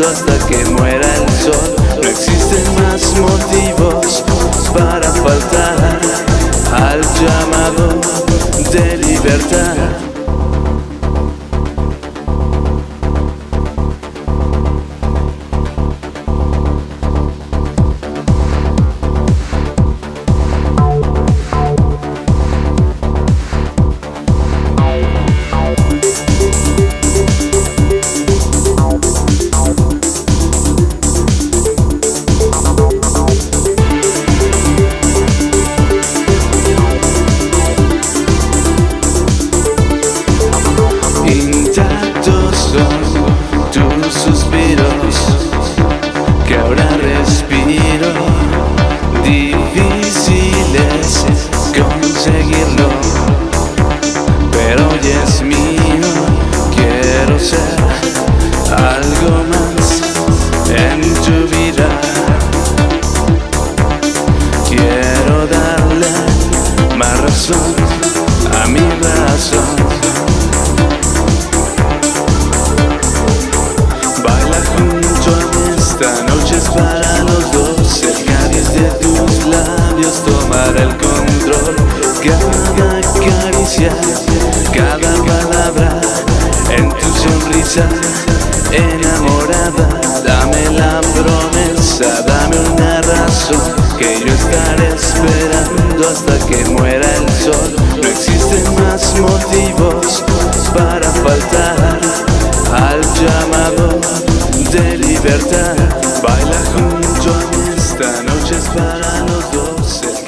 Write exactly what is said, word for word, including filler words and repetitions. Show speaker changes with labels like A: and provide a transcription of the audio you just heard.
A: esperando hasta que muera el sol. No existen más motivos para faltar al llamado de libertad. Intactos son tus suspiros que ahora respiro. Difícil es conseguirlo, pero hoy es mío. Quiero ser algo más en tu vida. Quiero darle más razón a mi razón. Esta noche es para los dos, el cáliz de tus labios tomará el control. Cada caricia, cada palabra en tu sonrisa enamorada. Dame la promesa, dame una razón, que yo estaré esperando hasta que muera el sol. No existen más motivos para faltar al llamado de libertad. Baila junto a mí, esta noche es para los dos.